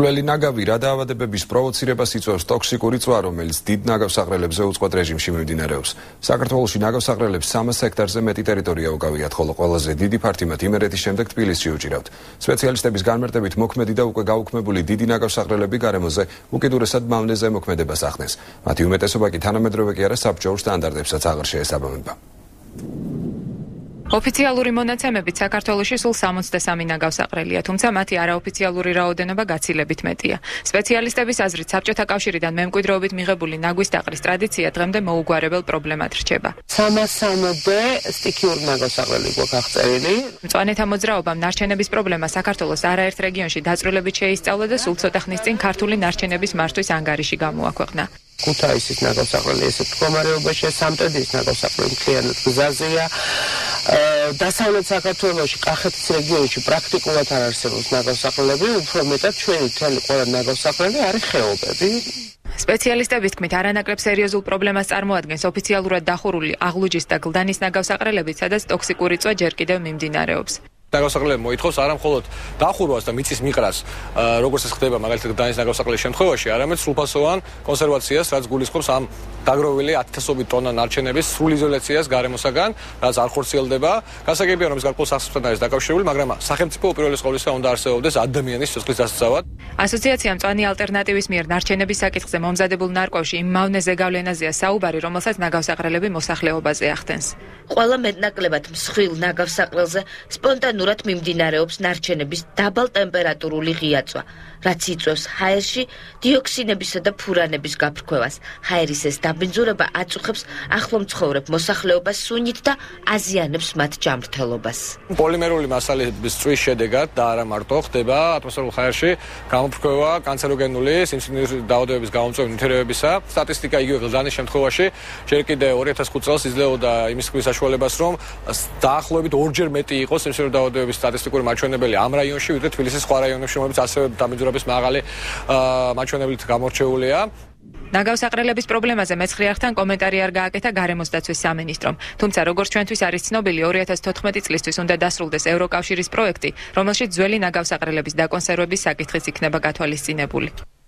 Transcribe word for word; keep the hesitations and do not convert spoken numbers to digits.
მკვლელი ნაგავი რა დაავადებების პროვოცირებას იწვევს ტოქსიკური წვა, რომელიც დიდ ნაგავსაღრელებზე უწყვეტ რეჟიმში მიმდინარეობს. საქართველოში ნაგავსაღრელებს სამას ჰექტარზე მეტი ტერიტორია უკავიათ, ხოლო ყველაზე დიდი ფართი მათ იმერეთის შემდეგ თბილისში უჭირავთ. სპეციალისტების განმარტებით მოქმედი და უკვე გაუქმებული დიდი ნაგავსაღრელები გარემოზე უკიდურესად მავნე ზემოქმედებას ახდენს. მათი უმეტესობა კი თანამედროვე კი არა საბჭოურ სტანდარტებსაც აღარ შეესაბამება. ოფიციალური მონაცემებით საქართველოში სულ სამოცდასამი ნაგავსაყრელია, თუმცა მათი არაოფიციალური რაოდენობა გაცილებით მეტია. სპეციალისტების აზრით, საბჭოთა კავშირიდან მემკვიდრეობით მიღებული ნაგვის დაყრის ტრადიცია დღემდე მოუგვარებელ პრობლემად რჩება. სამასამდე სტიქიური ნაგავსაყრელი გვაქვს აღწერილი. მწვანეთა მოძრაობამ ნარჩენების პრობლემა საქართველოს არაერთ რეგიონში დაწვრილებით შეისწავლა და სულ ცოტა ხნის წინ ქართული ნარჩენების მართვის ანგარიში გამოაქვეყნა. ქუთაისის ნაგავსაყრელი ესეთ მდგომარეობაშია, სამტრედიის ნაგავსაყრელი მთლიანად გზაზეა. დასავლეთ საქართველოში, კახეთის რეგიონში პრაქტიკულად არ არსებობს ნაგავსაყრელები, უფრო მეტად ჩვენი მთელი ყველა ნაგავსაყრელი არის ხეობები. სპეციალისტების თქმით, არანაკლებ სერიოზულ პრობლემას წარმოადგენს ოფიციალურად დახურული აღლუჯის და გლდანის ნაგავსაყრელები, სადაც ტოქსიკური წვა ჯერ კიდევ მიმდინარეობს. ნაგავსაყრელები მოითხოვს არა მხოლოდ დახურვას და მიწის მიყრას, როგორც ეს ხდება მაგალითად გლდანის ნაგავსაყრელის შემთხვევაში, არამედ სრულფასოვან კონსერვაციას, რაც გულისხმობს ამ დაგროვილი ათასობით ტონა ნარჩენების სრულ იზოლაციას გარემოსაგან, რაც არ ხორციელდება. გასაგებია, რომ ეს გარკვეულ სახსრებთან არის დაკავშირებული, მაგრამ სახელმწიფო უპირველეს ყოვლისა უნდა არსებობდეს ადამიანის სიცოცხლის დასაცავად. ასოციაცია მწვანე ალტერნატივის მიერ ნარჩენების საკითხზე მომზადებულ ნარკვევში იმ მავნე ზეგავლენაზეა საუბარი, რომელსაც ნაგავსაყრელები მოსახლეობაზე ახდენს. ყველა მეტნაკლებად მსხვილ ნაგავსაყრელზე სპონტანურად მიმდინარეობს ნარჩენების დაბალტემპერატურული ღია წვა, რაც იწვევს ჰაერში დიოქსინებისა და ფურანების გაფრქვევას. ჰაერის ეს დაბინძურება აწუხებს ახლო მცხოვრებ მოსახლეობას სუნით და აზიანებს მათ ჯანმრთელობას. პოლიმერული მასალების წვის შედეგად და არა მარტო ხდება ატმოსფერულ ჰაერში გამოფრქვევა კანცეროგენული სიმსივნის დაავადებების გამომწვევი ნივთიერებებისა. სტატისტიკა იგივე გლდანის შემთხვევაში ჯერ კიდევ ორი ათას ხუთ წელს იძლეოდა იმის საშუალებას, რომ დაახლოებით ორჯერ მეტი იყოს სიმსივნის დაავადებების სტატისტიკური მაჩვენებელი ამ რაიონში, ვიდრე თბილისის სხვა რაიონებში, რომლებიც ასევე დამბინძურების მაღალი მაჩვენებლით გამორჩეულია. ნაგავსაყრელების პრობლემაზე მეცხრე-არხთან კომენტარი არ გააკეთა გარემოს დაცვის სამინისტრომ. თუმცა, როგორც ჩვენთვის არის ცნობილი, ორი ათას თოთხმეტი წლისთვის უნდა დასრულდეს ევროკავშირის პროექტი, რომელშიც ძველი ნაგავსაყრელების დაკონსერვების საკითხიც იქნება გათვალისწინებული.